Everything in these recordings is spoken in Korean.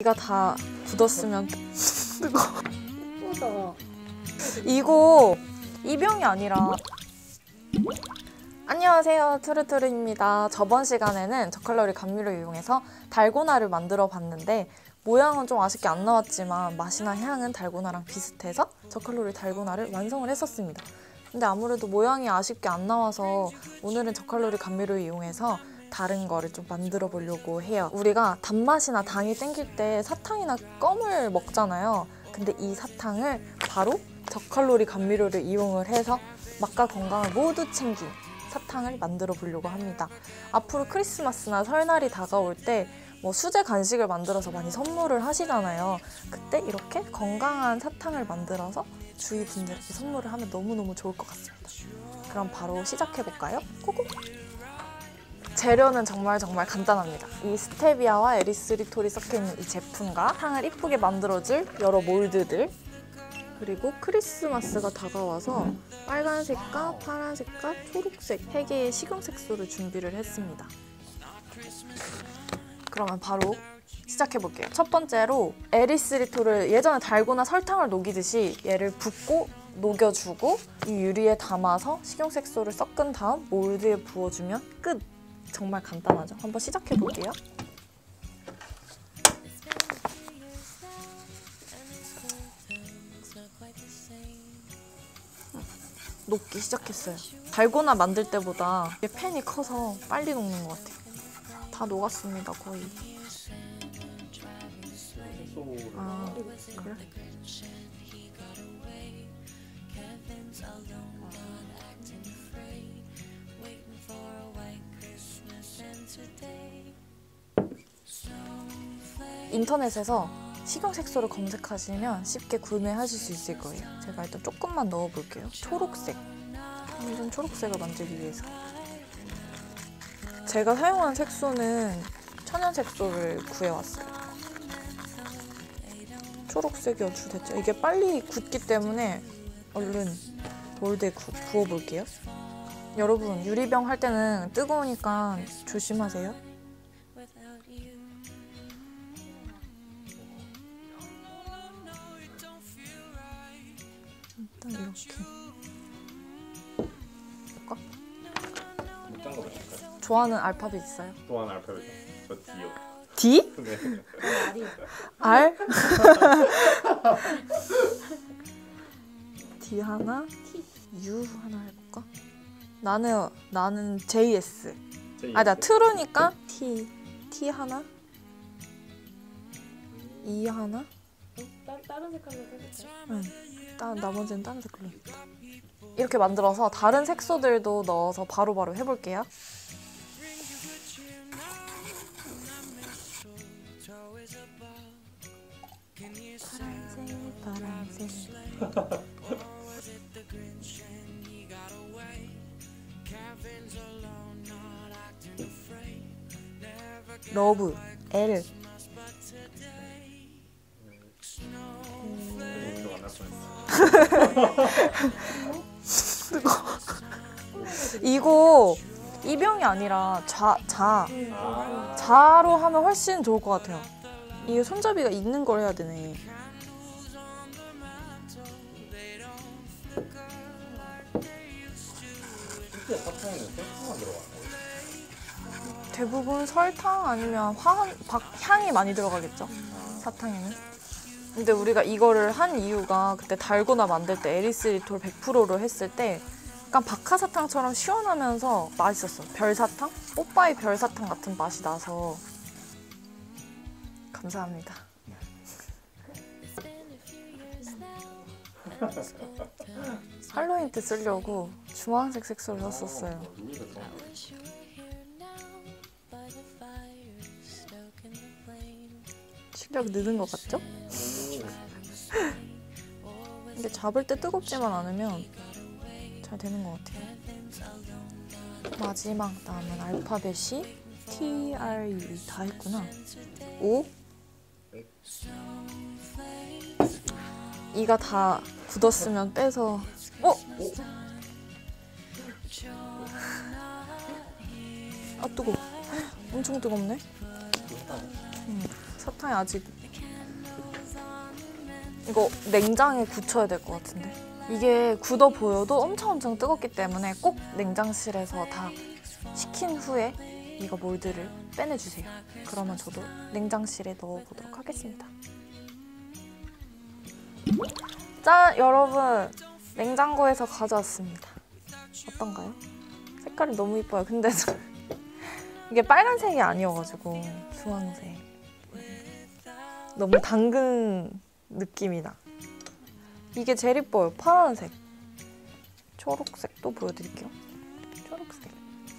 이가 다 굳었으면 뜨거워. 예쁘다. 이거 이병이 아니라. 안녕하세요, 투르투르입니다. 저번 시간에는 저칼로리 감미를 이용해서 달고나를 만들어 봤는데 모양은 좀 아쉽게 안 나왔지만 맛이나 향은 달고나랑 비슷해서 저칼로리 달고나를 완성을 했었습니다. 근데 아무래도 모양이 아쉽게 안 나와서 오늘은 저칼로리 감미를 이용해서 다른 거를 좀 만들어 보려고 해요. 우리가 단맛이나 당이 땡길 때 사탕이나 껌을 먹잖아요. 근데 이 사탕을 바로 저칼로리 감미료를 이용을 해서 맛과 건강을 모두 챙긴 사탕을 만들어 보려고 합니다. 앞으로 크리스마스나 설날이 다가올 때 뭐 수제 간식을 만들어서 많이 선물을 하시잖아요. 그때 이렇게 건강한 사탕을 만들어서 주위 분들에게 선물을 하면 너무너무 좋을 것 같습니다. 그럼 바로 시작해볼까요? 고고! 재료는 정말 간단합니다. 이 스테비아와 에리스리톨이 섞여있는 이 제품과 향을 이쁘게 만들어줄 여러 몰드들, 그리고 크리스마스가 다가와서 빨간색과 파란색과 초록색 3개의 식용색소를 준비를 했습니다. 그러면 바로 시작해볼게요. 첫 번째로 에리스리톨을 예전에 달고나 설탕을 녹이듯이 얘를 붓고 녹여주고 이 유리에 담아서 식용색소를 섞은 다음 몰드에 부어주면 끝! 정말 간단하죠? 한번 시작해볼게요. 녹기 시작했어요. 달고나 만들 때보다 이게 팬이 커서 빨리 녹는 것 같아요. 다 녹았습니다, 거의. 아, 그래? 인터넷에서 식용색소를 검색하시면 쉽게 구매하실 수 있을 거예요. 제가 일단 조금만 넣어볼게요. 초록색. 완전 초록색을 만들기 위해서. 제가 사용한 색소는 천연색소를 구해왔어요. 초록색이 어디서 됐죠? 이게 빨리 굳기 때문에 얼른 몰드에 부어볼게요. 여러분, 유리병 할 때는 뜨거우니까 조심하세요. 일단 이렇게. 볼까? 어떤 거 마실까요? 좋아하는 알파벳 있어요? 좋아하는 알파벳. 저 D요. D? 네. R? D 하나, U 하나 해볼까? 나는 JS. 아, 나 트루니까 T 하나, E 하나. 다른 색깔로 해볼까요? 응. 나머지는 다른 색깔로 해볼게. 이렇게 만들어서 다른 색소들도 넣어서 바로바로 해볼게요. 파란색. 러브 L. 이거 만날 뻔했어. 이거 이병이 아니라 자로 하면 훨씬 좋을 것 같아요. 이게 손잡이가 있는 걸 해야 되네. 실제 사탕에는 설탕만 들어가나요? 대부분 설탕 아니면 향이 많이 들어가겠죠, 사탕에는. 근데 우리가 이거를 한 이유가 그때 달고나 만들 때 에리스리톨 100%로 했을 때 약간 박하사탕처럼 시원하면서 맛있었어. 별사탕? 뽀빠이 별사탕 같은 맛이 나서. 감사합니다. 할로윈 때 쓰려고 주황색 색소를 샀었어요. 실력 느는 것 같죠? 근데 잡을 때 뜨겁지만 않으면 잘 되는 것 같아요. 마지막 남은 알파벳이 T, R, U 다 했구나. O. 이가 다 굳었으면 빼서. 아, 뜨거워. 엄청 뜨겁네. 사탕이 아직 이거 냉장에 굳혀야 될 것 같은데. 이게 굳어 보여도 엄청 뜨겁기 때문에 꼭 냉장실에서 다 식힌 후에 이거 몰드를 빼내주세요. 그러면 저도 냉장실에 넣어보도록 하겠습니다. 짠! 여러분, 냉장고에서 가져왔습니다. 어떤가요? 색깔이 너무 이뻐요. 근데 이게 빨간색이 아니어가지고 주황색. 너무 당근 느낌이 나. 이게 제일 이뻐요. 파란색. 초록색도 보여드릴게요. 초록색.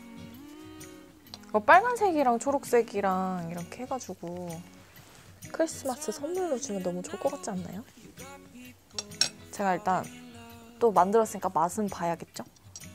빨간색이랑 초록색이랑 이렇게 해가지고 크리스마스 선물로 주면 너무 좋을 것 같지 않나요? 제가 일단 또 만들었으니까 맛은 봐야겠죠?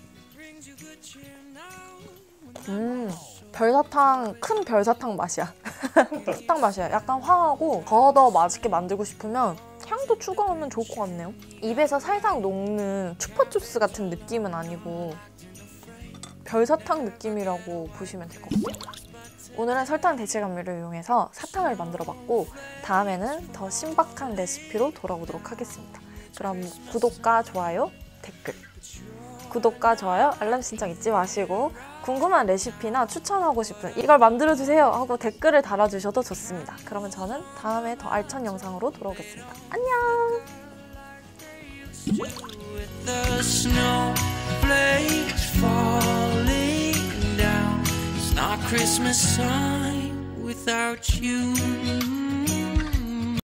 별사탕, 큰 별사탕 맛이야. 사탕 맛이야. 약간 화하고 더 맛있게 만들고 싶으면 향도 추가하면 좋을 것 같네요. 입에서 살짝 녹는 추파춥스 같은 느낌은 아니고 별사탕 느낌이라고 보시면 될 것 같아요. 오늘은 설탕 대체 감미를 이용해서 사탕을 만들어봤고 다음에는 더 신박한 레시피로 돌아오도록 하겠습니다. 그럼 구독과 좋아요, 댓글, 구독과 좋아요, 알람 신청 잊지 마시고 궁금한 레시피나 추천하고 싶은 이걸 만들어주세요 하고 댓글을 달아주셔도 좋습니다. 그러면 저는 다음에 더 알찬 영상으로 돌아오겠습니다. 안녕! With the snowflakes falling down, it's not Christmas time without you.